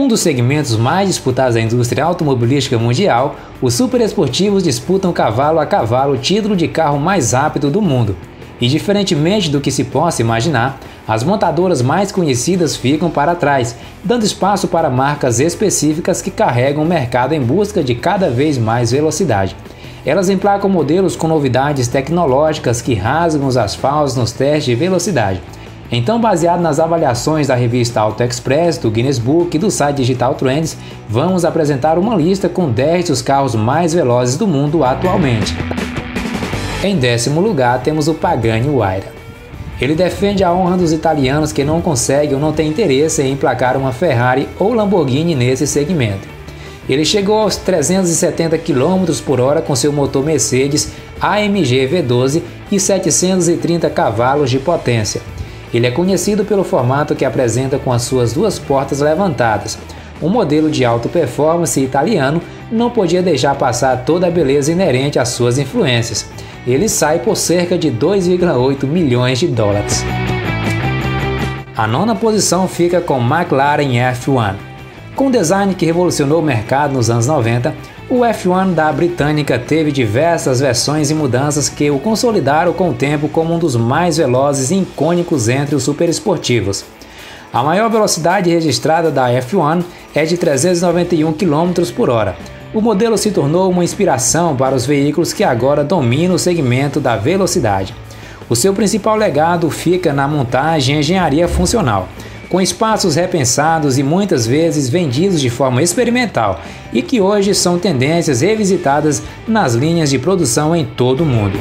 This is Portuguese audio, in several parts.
Um dos segmentos mais disputados da indústria automobilística mundial, os superesportivos disputam cavalo a cavalo o título de carro mais rápido do mundo. E diferentemente do que se possa imaginar, as montadoras mais conhecidas ficam para trás, dando espaço para marcas específicas que carregam o mercado em busca de cada vez mais velocidade. Elas emplacam modelos com novidades tecnológicas que rasgam os asfaltos nos testes de velocidade. Então, baseado nas avaliações da revista Auto Express, do Guinness Book e do site Digital Trends, vamos apresentar uma lista com 10 dos carros mais velozes do mundo atualmente. Em 10º lugar temos o Pagani Huayra. Ele defende a honra dos italianos que não conseguem ou não têm interesse em emplacar uma Ferrari ou Lamborghini nesse segmento. Ele chegou aos 370 km por hora com seu motor Mercedes AMG V12 e 730 cavalos de potência. Ele é conhecido pelo formato que apresenta com as suas duas portas levantadas. Um modelo de alta performance italiano não podia deixar passar toda a beleza inerente às suas influências. Ele sai por cerca de 2,8 milhões de dólares. A 9ª posição fica com McLaren F1. Com um design que revolucionou o mercado nos anos 90, o F1 da britânica teve diversas versões e mudanças que o consolidaram com o tempo como um dos mais velozes e icônicos entre os superesportivos. A maior velocidade registrada da F1 é de 391 km por hora. O modelo se tornou uma inspiração para os veículos que agora dominam o segmento da velocidade. O seu principal legado fica na montagem e engenharia funcional, com espaços repensados e muitas vezes vendidos de forma experimental e que hoje são tendências revisitadas nas linhas de produção em todo o mundo.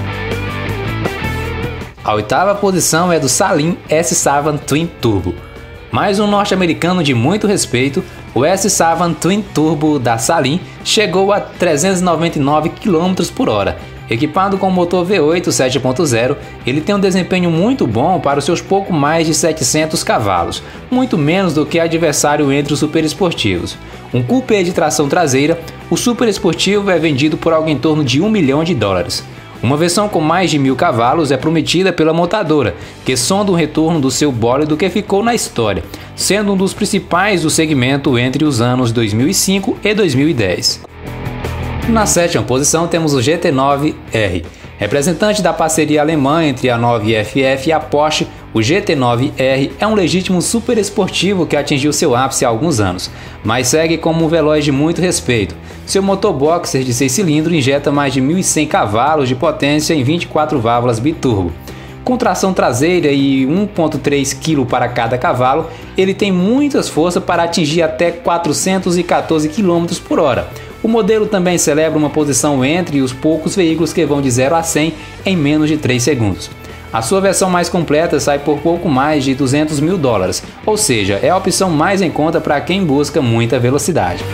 A 8ª posição é do Saleen S7 Twin Turbo. Mais um norte-americano de muito respeito, o S7 Twin Turbo da Saleen chegou a 399 km por hora. Equipado com motor V8 7.0, ele tem um desempenho muito bom para os seus pouco mais de 700 cavalos, muito menos do que adversário entre os superesportivos. Um coupé de tração traseira, o superesportivo é vendido por algo em torno de $1 milhão. Uma versão com mais de 1.000 cavalos é prometida pela montadora, que sonda um retorno do seu bólido que ficou na história, sendo um dos principais do segmento entre os anos 2005 e 2010. Na 7ª posição temos o GT9R. Representante da parceria alemã entre a 9FF e a Porsche, o GT9R é um legítimo superesportivo que atingiu seu ápice há alguns anos, mas segue como um veloz de muito respeito. Seu motor boxer de 6 cilindros injeta mais de 1.100 cavalos de potência em 24 válvulas biturbo. Com tração traseira e 1,3 kg para cada cavalo, ele tem muitas forças para atingir até 414 km por hora. O modelo também celebra uma posição entre os poucos veículos que vão de 0 a 100 em menos de 3 segundos. A sua versão mais completa sai por pouco mais de $200 mil, ou seja, é a opção mais em conta para quem busca muita velocidade.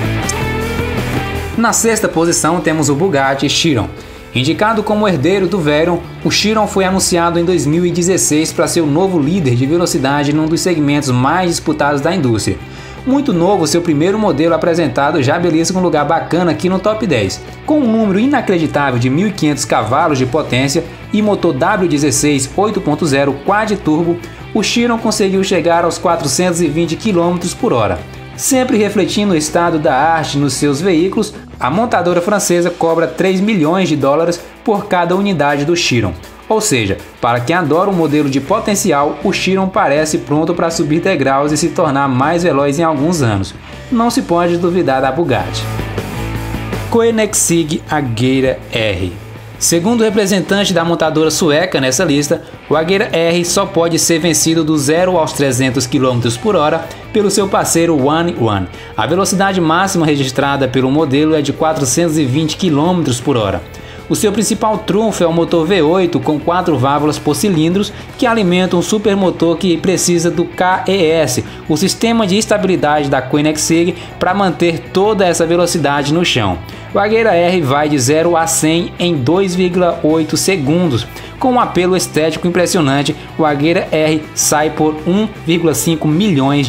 Na 6ª posição temos o Bugatti Chiron. Indicado como herdeiro do Veyron, o Chiron foi anunciado em 2016 para ser o novo líder de velocidade num dos segmentos mais disputados da indústria. Muito novo, seu primeiro modelo apresentado já belisca um lugar bacana aqui no top 10. Com um número inacreditável de 1.500 cavalos de potência e motor W16 8.0 quad turbo, o Chiron conseguiu chegar aos 420 km por hora. Sempre refletindo o estado da arte nos seus veículos, a montadora francesa cobra $3 milhões por cada unidade do Chiron. Ou seja, para quem adora um modelo de potencial, o Chiron parece pronto para subir degraus e se tornar mais veloz em alguns anos. Não se pode duvidar da Bugatti. Koenigsegg Agera R. Segundo o representante da montadora sueca nessa lista, o Agera R só pode ser vencido do 0 aos 300 km por hora pelo seu parceiro One. A velocidade máxima registrada pelo modelo é de 420 km por hora. O seu principal trunfo é o motor V8 com 4 válvulas por cilindros que alimentam um supermotor que precisa do KES, o sistema de estabilidade da Koenigsegg, para manter toda essa velocidade no chão. O Agera R vai de 0 a 100 em 2,8 segundos. Com um apelo estético impressionante, o Agera R sai por $1,5 milhões.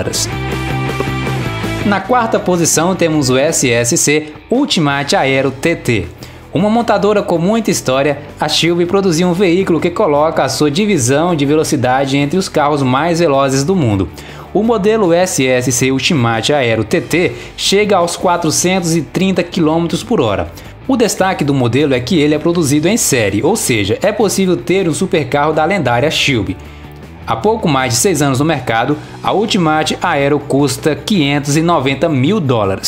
Na 4ª posição temos o SSC Ultimate Aero TT. Uma montadora com muita história, a Sylve produziu um veículo que coloca a sua divisão de velocidade entre os carros mais velozes do mundo. o modelo SSC Ultimate Aero TT chega aos 430 km por hora. O destaque do modelo é que ele é produzido em série, ou seja, é possível ter um supercarro da lendária Shelby. Há pouco mais de 6 anos no mercado, a Ultimate Aero custa $590 mil.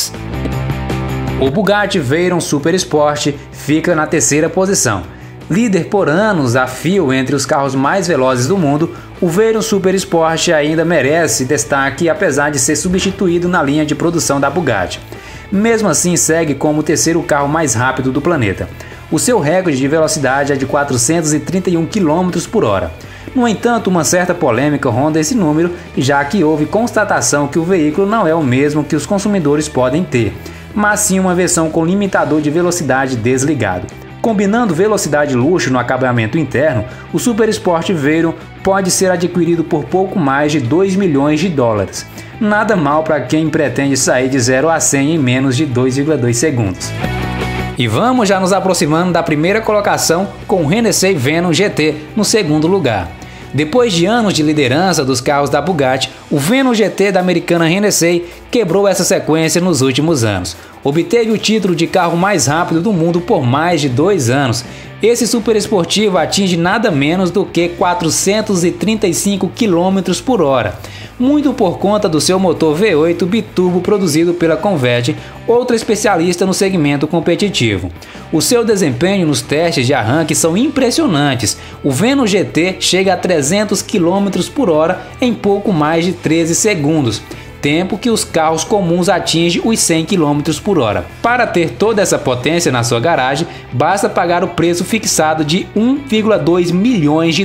O Bugatti Veyron Super Sport fica na terceira posição. Líder por anos a fio entre os carros mais velozes do mundo, o Veyron Super Sport ainda merece destaque apesar de ser substituído na linha de produção da Bugatti. Mesmo assim, segue como o terceiro carro mais rápido do planeta. O seu recorde de velocidade é de 431 km por hora. No entanto, uma certa polêmica ronda esse número, já que houve constatação que o veículo não é o mesmo que os consumidores podem ter, mas sim uma versão com limitador de velocidade desligado. Combinando velocidade e luxo no acabamento interno, o Super Sport Veyron pode ser adquirido por pouco mais de $2 milhões. Nada mal para quem pretende sair de 0 a 100 em menos de 2,2 segundos. E vamos já nos aproximando da primeira colocação com o Hennessey Venom GT no segundo lugar. Depois de anos de liderança dos carros da Bugatti, o Venom GT da americana Hennessey quebrou essa sequência nos últimos anos. Obteve o título de carro mais rápido do mundo por mais de 2 anos. Esse super esportivo atinge nada menos do que 435 km por hora, muito por conta do seu motor V8 biturbo produzido pela Convert, outra especialista no segmento competitivo. O seu desempenho nos testes de arranque são impressionantes. O Venom GT chega a 300 km por hora em pouco mais de 13 segundos. Tempo que os carros comuns atingem os 100 km por hora. Para ter toda essa potência na sua garagem, basta pagar o preço fixado de $1,2 milhões.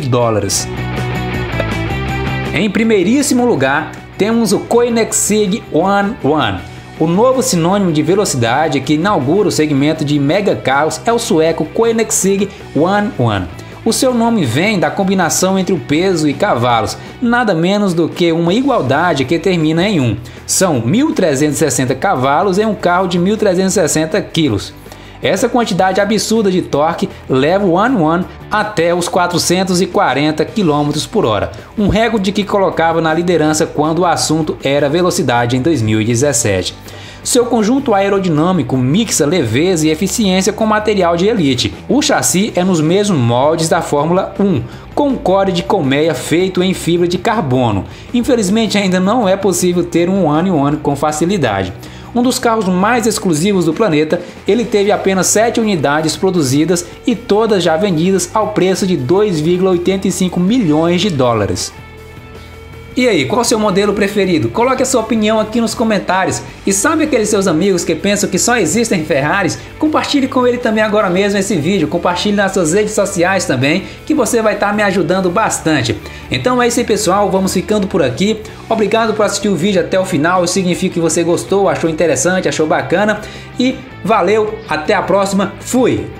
Em primeiríssimo lugar, temos o Koenigsegg One. O novo sinônimo de velocidade que inaugura o segmento de mega carros é o sueco Koenigsegg One. O seu nome vem da combinação entre o peso e cavalos, nada menos do que uma igualdade que termina em 1. São 1.360 cavalos em um carro de 1.360 kg. Essa quantidade absurda de torque leva o One até os 440 km por hora, um recorde que colocava na liderança quando o assunto era velocidade em 2017. Seu conjunto aerodinâmico mixa leveza e eficiência com material de elite. O chassi é nos mesmos moldes da Fórmula 1, com core de colmeia feito em fibra de carbono. Infelizmente ainda não é possível ter um One com facilidade. Um dos carros mais exclusivos do planeta, ele teve apenas 7 unidades produzidas e todas já vendidas ao preço de $2,85 milhões. E aí, qual é o seu modelo preferido? Coloque a sua opinião aqui nos comentários. E sabe aqueles seus amigos que pensam que só existem Ferraris? Compartilhe com ele também agora mesmo esse vídeo. Compartilhe nas suas redes sociais também, que você vai estar me ajudando bastante. Então é isso aí, pessoal. Vamos ficando por aqui. Obrigado por assistir o vídeo até o final. Isso significa que você gostou, achou interessante, achou bacana. E valeu, até a próxima. Fui!